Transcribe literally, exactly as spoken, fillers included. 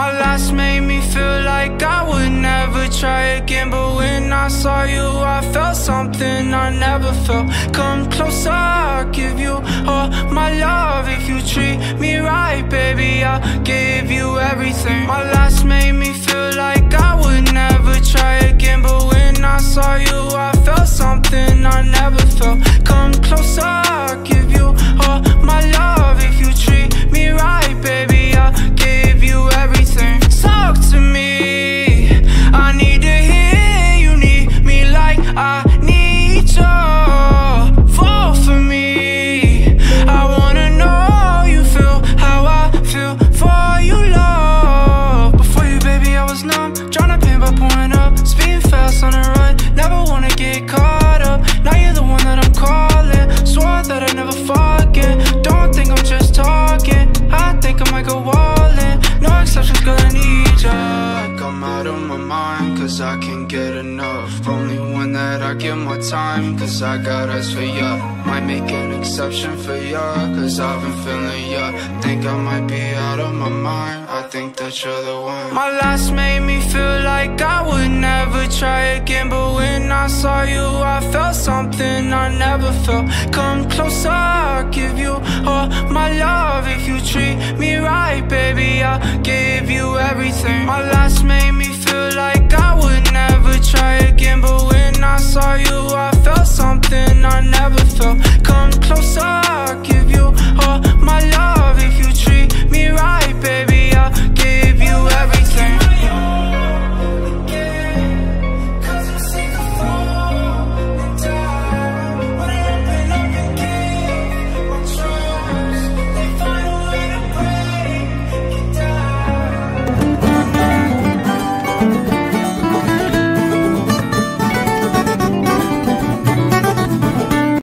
My last made me feel like I would never try again, but when I saw you I felt something I never felt. Come closer, I'll give you all my love. If you treat me right, baby, I'll give you everything. My last made me feel like I would never try again, but when I saw you I felt something I never felt. Come closer, I'll give you all my love. If you treat me right, baby, I'll give you everything. Talk to me, I need to hear you need me like I need you. Fall for me, I wanna know you feel how I feel for you, love. Before you, baby, I was numb, tryna pain by pouring up, speeding fast on the run, never wanna get caught up. Now you're the one that I'm calling, swore that I'd never fall again. Don't think I'm just talking, I think I might go all in. No exceptions, girl, I need ya. I'm out of my mind, cause I can't get enough. Only one that I give my time, cause I got eyes for ya. Might make an exception for ya, cause I've been feeling ya. Think I might be out of my mind, I think that you're the one. My last made me feel like I would never try again, but when I saw you I felt something I never felt. Come closer, I'll give you all my love. If you treat me right, baby, I'll give you everything. My last made